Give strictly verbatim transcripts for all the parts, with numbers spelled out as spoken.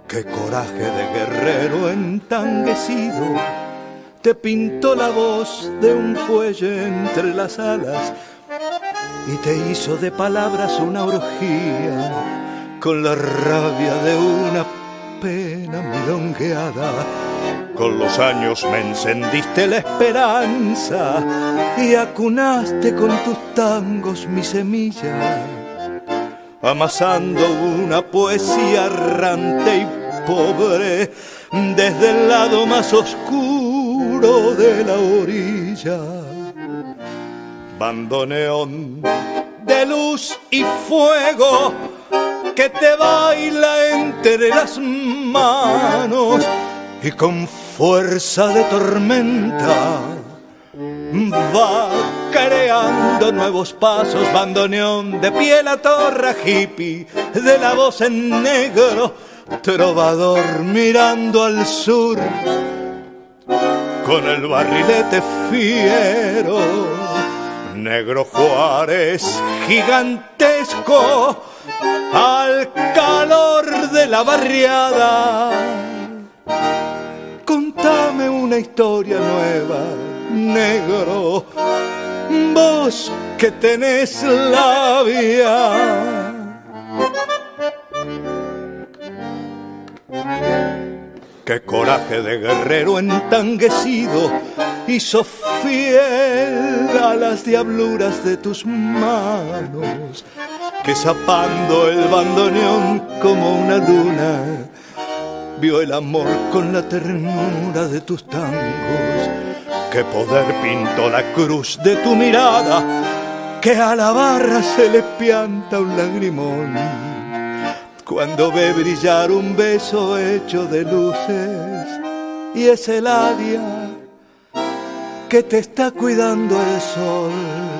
Qué coraje de guerrero entanguecido te pintó la voz de un fuelle entre las alas y te hizo de palabras una orgía con la rabia de una pena milongueada. Con los años me encendiste la esperanza y acunaste con tus tangos mi semilla, amasando una poesía errante y pobre desde el lado más oscuro de la orilla. Bandoneón de luz y fuego que te baila entre las manos y con fuerza de tormenta va creando nuevos pasos. Bandoneón de pie la torra hippie, de la voz en negro, trovador mirando al sur con el barrilete fiero. Negro Juárez gigantesco al calor de la barriada. Contame una historia nueva, negro, vos que tenés labia. Qué coraje de guerrero entanguecido hizo fiel a las diabluras de tus manos, que zapando el bandoneón como una luna vio el amor con la ternura de tus tangos. Qué poder pintó la cruz de tu mirada, que a la barra se le pianta un lagrimón cuando ve brillar un beso hecho de luces, y es el adia que te está cuidando el sol.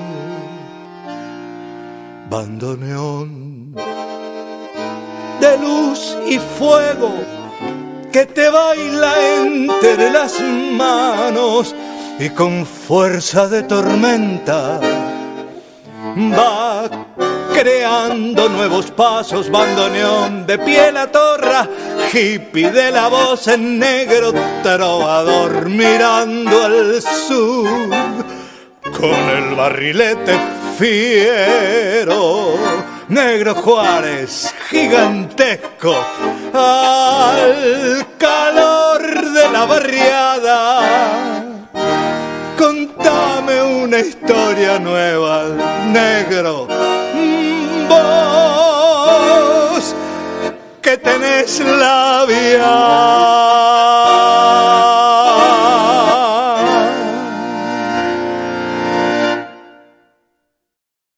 Bandoneón de luz y fuego que te baila entre las manos y con fuerza de tormenta va creando nuevos pasos. Bandoneón de pie la torra hippie, de la voz en negro, trovador mirando al sur con el barrilete fiero. Negro Juárez gigantesco al calor de la barriada. Contame una historia nueva, negro, vos que tenés labia.